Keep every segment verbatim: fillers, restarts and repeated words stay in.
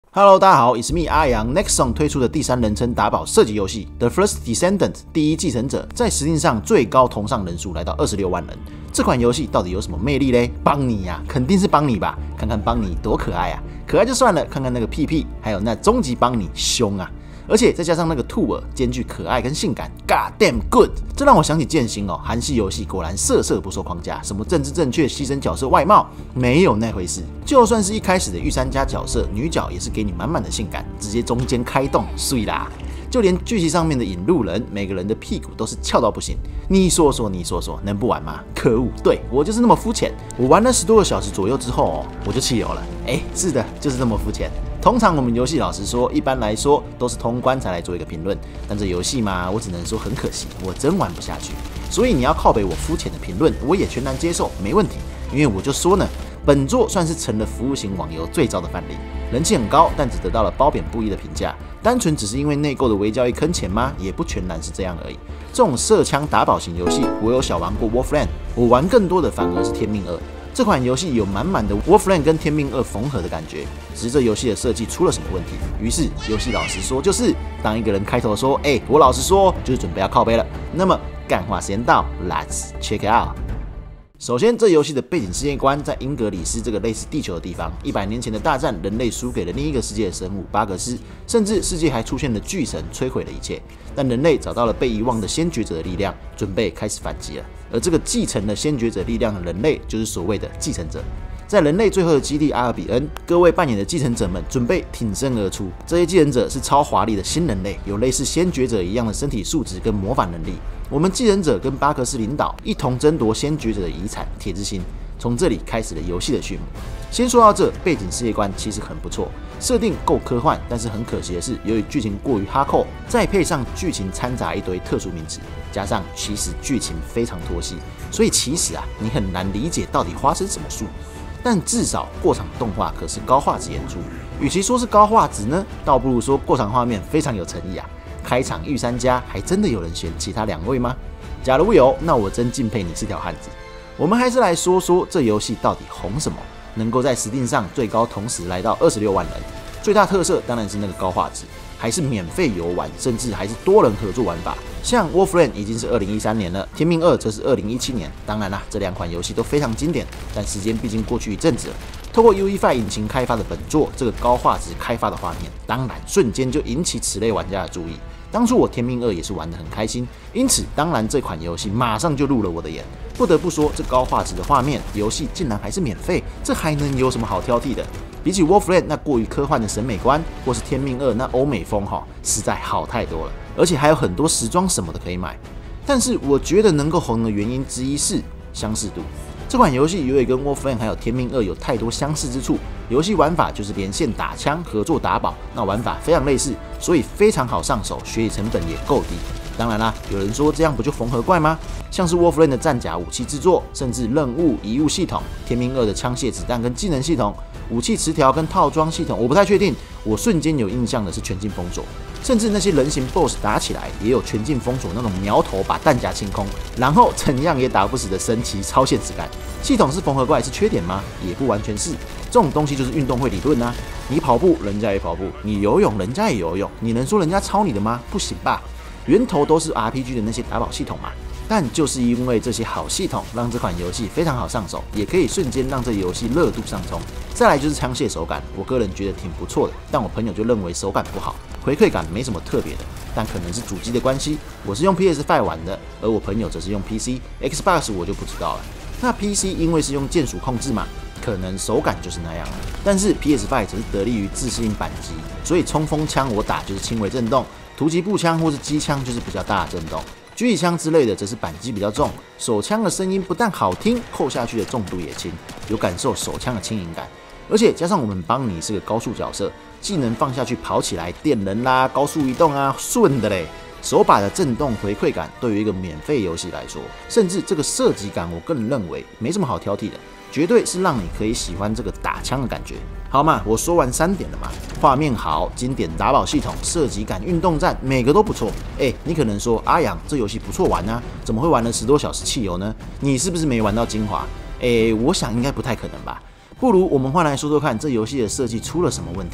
Hello， 大家好 ，It's me 阿阳。Nexon 推出的第三人称打宝射击游戏《The First Descendant》第一继承者，在Steam上最高同上人数来到二十六万人。这款游戏到底有什么魅力嘞？邦尼呀，肯定是邦尼吧？看看邦尼多可爱啊！可爱就算了，看看那个屁屁，还有那终极邦尼凶啊！而且再加上那个兔耳，兼具可爱跟性感 ，God damn good！ 这让我想起剑心哦，韩系游戏果然色色不受框架，什么政治正确、牺牲角色外貌，没有那回事。就算是一开始的御三家角色，女角也是给你满满的性感，直接中间开动，碎啦！就连剧情上面的引路人，每个人的屁股都是翘到不行。你说说，你说说，能不玩吗？可恶，对我就是那么肤浅。我玩了十多个小时左右之后哦，我就汽油了。哎，是的，就是这么肤浅。通常我们游戏老实说，一般来说都是通关才来做一个评论，但这游戏嘛，我只能说很可惜，我真玩不下去。所以你要靠北我肤浅的评论，我也全然接受，没问题。因为我就说呢，本作算是成了服务型网游最糟的范例，人气很高，但只得到了褒贬不一的评价。单纯只是因为内购的微交易坑钱吗？也不全然是这样而已。这种射枪打宝型游戏，我有小玩过 Warframe， 我玩更多的反而是天命二。这款游戏有满满的 Warframe 跟天命二缝合的感觉，只是这游戏的设计出了什么问题？于是游戏老实说，就是当一个人开头说：“哎、欸，我老实说，就是准备要靠背了。”那么干话时间到 ，Let's check it out。首先，这游戏的背景世界观在英格里斯这个类似地球的地方。一百年前的大战，人类输给了另一个世界的生物巴格斯，甚至世界还出现了巨神，摧毁了一切。但人类找到了被遗忘的先觉者的力量，准备开始反击了。而这个继承了先觉者力量的人类，就是所谓的继承者。在人类最后的基地阿尔比恩，各位扮演的继承者们准备挺身而出。这些继承者是超华丽的新人类，有类似先觉者一样的身体素质跟魔法能力。我们继承者跟巴克斯领导一同争夺先觉者的遗产铁之心，从这里开始了游戏的序幕。先说到这，背景世界观其实很不错，设定够科幻，但是很可惜的是，由于剧情过于哈扣，再配上剧情掺杂一堆特殊名词，加上其实剧情非常拖戏，所以其实啊，你很难理解到底发生什么事。但至少过场动画可是高画质演出，与其说是高画质呢，倒不如说过场画面非常有诚意啊。开场御三家，还真的有人选其他两位吗？假如有，那我真敬佩你是条汉子。我们还是来说说这游戏到底红什么，能够在 Steam 上最高同时来到二十六万人。最大特色当然是那个高画质，还是免费游玩，甚至还是多人合作玩法。像 Warframe 已经是二零一三年了，天命二则是二零一七年。当然啦，这两款游戏都非常经典，但时间毕竟过去一阵子了。透过 U E 五 引擎开发的本作，这个高画质开发的画面，当然瞬间就引起此类玩家的注意。当初我天命二也是玩得很开心，因此当然这款游戏马上就入了我的眼。不得不说，这高画质的画面，游戏竟然还是免费，这还能有什么好挑剔的？比起 Warframe 那过于科幻的审美观，或是天命二那欧美风哈，实在好太多了，而且还有很多时装什么的可以买。但是我觉得能够红的原因之一是相似度。这款游戏由于跟 Warframe 还有天命二有太多相似之处，游戏玩法就是连线打枪、合作打宝，那玩法非常类似，所以非常好上手，学习成本也够低。当然啦，有人说这样不就缝合怪吗？像是 Warframe 的战甲武器制作，甚至任务遗物系统，天命二的枪械子弹跟技能系统，武器词条跟套装系统，我不太确定。我瞬间有印象的是全境封锁，甚至那些人形 B O S S 打起来也有全境封锁那种苗头把弹夹清空，然后怎样也打不死的神奇超现实感。系统是缝合怪是缺点吗？也不完全是，这种东西就是运动会理论啊。你跑步，人家也跑步；你游泳，人家也游泳。你能说人家抄你的吗？不行吧？源头都是 R P G 的那些打宝系统嘛。但就是因为这些好系统，让这款游戏非常好上手，也可以瞬间让这游戏热度上冲。再来就是枪械手感，我个人觉得挺不错的，但我朋友就认为手感不好，回馈感没什么特别的。但可能是主机的关系，我是用 P S 五 玩的，而我朋友则是用 P C。Xbox 我就不知道了。那 P C 因为是用键鼠控制嘛，可能手感就是那样了。但是 P S 五 则是得力于自适应扳机，所以冲锋枪我打就是轻微震动，突击步枪或是机枪就是比较大的震动。狙击枪之类的则是扳机比较重，手枪的声音不但好听，扣下去的重度也轻，有感受手枪的轻盈感。而且加上我们邦尼是个高速角色，技能放下去跑起来电人啦、高速移动啊，顺的嘞。手把的震动回馈感，对于一个免费游戏来说，甚至这个射击感，我个人认为没什么好挑剔的，绝对是让你可以喜欢这个打枪的感觉。好嘛，我说完三点了嘛，画面好，经典打宝系统，射击感，运动战，每个都不错。哎、欸，你可能说阿阳这游戏不错玩啊，怎么会玩了十多小时汽油呢？你是不是没玩到精华？哎、欸，我想应该不太可能吧。不如我们换来说说看，这游戏的设计出了什么问题？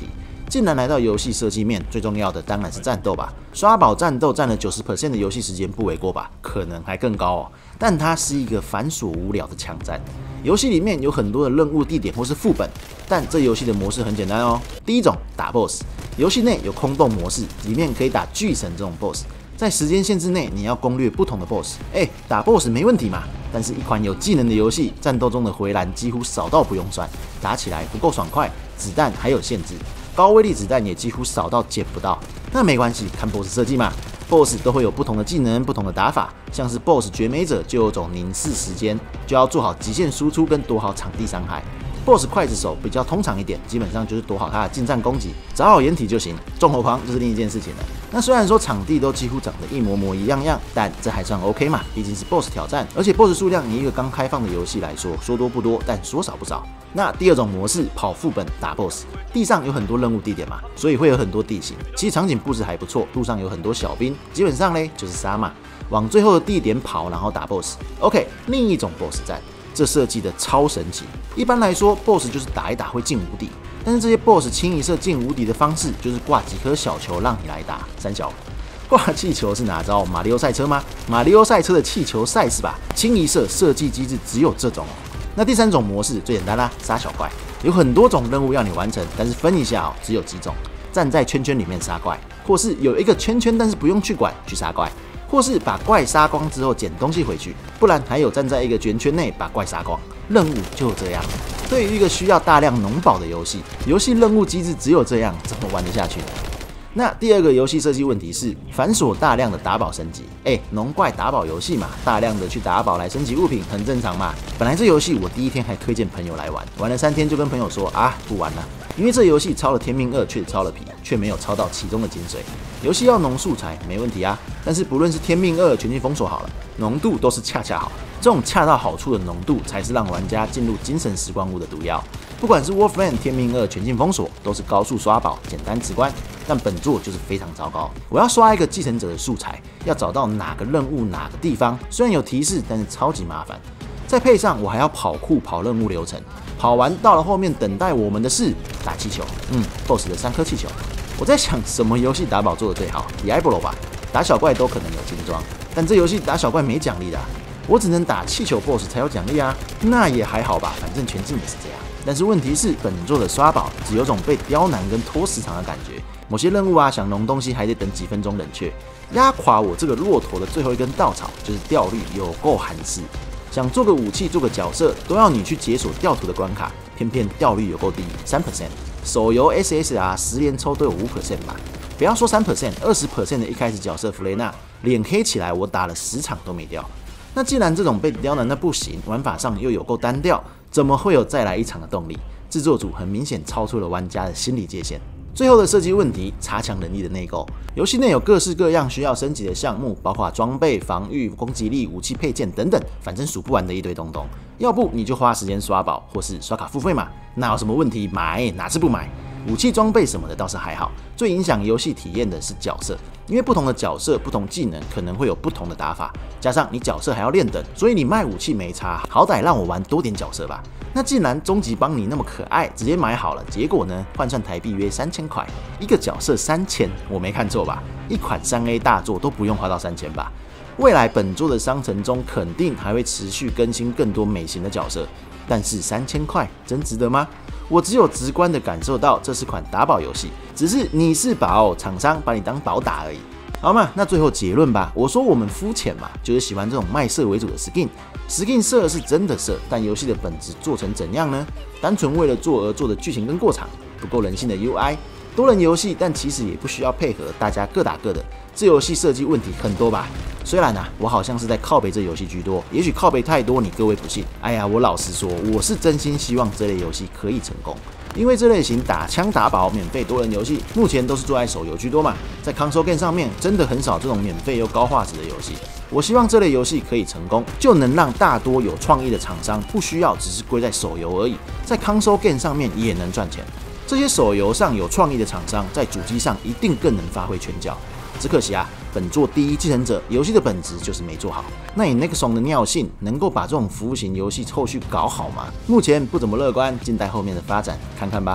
竟然来到游戏设计面，最重要的当然是战斗吧。刷宝战斗占了 百分之九十 的游戏时间不为过吧？可能还更高哦。但它是一个繁琐无聊的枪战。游戏里面有很多的任务地点或是副本，但这游戏的模式很简单哦。第一种打 B O S S， 游戏内有空洞模式，里面可以打巨神这种 B O S S。在时间限制内，你要攻略不同的 B O S S， 哎、欸，打 B O S S 没问题嘛。但是，一款有技能的游戏，战斗中的回蓝几乎少到不用算，打起来不够爽快，子弹还有限制，高威力子弹也几乎少到捡不到。那没关系，看 B O S S 设计嘛。B O S S 都会有不同的技能、不同的打法，像是 B O S S 绝美者就有种凝视时间，就要做好极限输出跟躲好场地伤害。B O S S 刽子手比较通常一点，基本上就是躲好他的近战攻击，找好掩体就行。众猴狂就是另一件事情了。那虽然说场地都几乎长得一模模一样样，但这还算 OK 嘛，毕竟是 B O S S 挑战，而且 B O S S 数量以一个刚开放的游戏来说，说多不多，但说少不少。那第二种模式，跑副本打 B O S S， 地上有很多任务地点嘛，所以会有很多地形。其实场景布置还不错，路上有很多小兵，基本上嘞就是杀嘛，往最后的地点跑，然后打 B O S S。OK， 另一种 B O S S 战。这设计的超神奇。一般来说 ，B O S S 就是打一打会进无敌，但是这些 B O S S 清一色进无敌的方式，就是挂几颗小球让你来打。三小挂气球是哪招？马里奥赛车吗？马里奥赛车的气球赛是吧？清一色设计机制只有这种哦。那第三种模式最简单啦，杀小怪，有很多种任务要你完成，但是分一下哦，只有几种：站在圈圈里面杀怪，或是有一个圈圈，但是不用去管去杀怪。或是把怪杀光之后捡东西回去，不然还有站在一个圆圈内把怪杀光。任务就这样。对于一个需要大量农宝的游戏，游戏任务机制只有这样，怎么玩得下去呢？那第二个游戏设计问题是繁琐大量的打宝升级。哎，农怪打宝游戏嘛，大量的去打宝来升级物品，很正常嘛。本来这游戏我第一天还推荐朋友来玩，玩了三天就跟朋友说啊，不玩了，因为这游戏抄了天命二，却抄了皮，却没有抄到其中的精髓。游戏要农素材没问题啊，但是不论是天命二、全境封锁好了，浓度都是恰恰好。这种恰到好处的浓度，才是让玩家进入精神时光屋的毒药。不管是 Warframe、天命二、全境封锁，都是高速刷宝，简单直观。但本作就是非常糟糕。我要刷一个继承者的素材，要找到哪个任务、哪个地方，虽然有提示，但是超级麻烦。再配上我还要跑酷跑任务流程，跑完到了后面等待我们的是打气球。嗯 ，B O S S 的三颗气球。我在想，什么游戏打宝做的最好 ？Diablo 吧，打小怪都可能有金装，但这游戏打小怪没奖励的、啊，我只能打气球 B O S S 才有奖励啊。那也还好吧，反正全境也是这样。但是问题是，本作的刷宝只有种被刁难跟拖时长的感觉。某些任务啊，想农东西还得等几分钟冷却，压垮我这个骆驼的最后一根稻草就是掉率有够韩式。想做个武器、做个角色，都要你去解锁掉图的关卡，偏偏掉率有够低， 百分之三。手游 S S R 十连抽都有 百分之五 吧，不要说 百分之三， 二十 的一开始角色弗雷娜脸黑起来，我打了十场都没掉。那既然这种被刁难的不行，玩法上又有够单调，怎么会有再来一场的动力？制作组很明显超出了玩家的心理界限。最后的设计问题，差强人意的内购。游戏内有各式各样需要升级的项目，包括装备、防御、攻击力、武器配件等等，反正数不完的一堆东东。要不你就花时间刷宝，或是刷卡付费嘛，哪有什么问题？买哪次不买？武器装备什么的倒是还好，最影响游戏体验的是角色，因为不同的角色、不同技能可能会有不同的打法，加上你角色还要练等，所以你卖武器没差，好歹让我玩多点角色吧。那既然终极帮你那么可爱，直接买好了，结果呢？换算台币约三千块，一个角色三千，我没看错吧？一款三 A 大作都不用花到三千吧？未来本作的商城中肯定还会持续更新更多美型的角色，但是三千块真值得吗？我只有直观的感受到这是款打宝游戏，只是你是宝，厂商把你当宝打而已。好嘛，那最后结论吧。我说我们肤浅嘛，就是喜欢这种卖色为主的 skin。skin 色是真的色，但游戏的本质做成怎样呢？单纯为了做而做的剧情跟过场，不够人性的 U I。多人游戏，但其实也不需要配合，大家各打各的。这游戏设计问题很多吧？虽然啊，我好像是在靠北这游戏居多，也许靠北太多，你各位不信。哎呀，我老实说，我是真心希望这类游戏可以成功，因为这类型打枪打宝、免费多人游戏，目前都是做在手游居多嘛，在 console game 上面真的很少这种免费又高画质的游戏。我希望这类游戏可以成功，就能让大多有创意的厂商不需要只是归在手游而已，在 console game 上面也能赚钱。这些手游上有创意的厂商，在主机上一定更能发挥拳脚。只可惜啊，本作第一继承者游戏的本质就是没做好。那以 Nexon 的尿性，能够把这种服务型游戏后续搞好吗？目前不怎么乐观，静待后面的发展看看吧。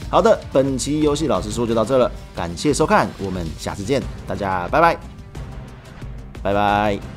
好的，本期游戏老实说就到这了，感谢收看，我们下次见，大家拜拜，拜拜。